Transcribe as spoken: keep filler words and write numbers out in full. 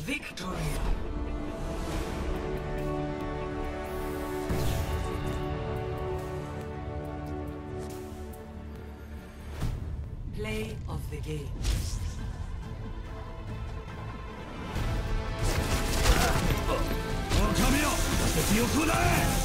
Victory. Play of the game. 狼よ、敵をこらえ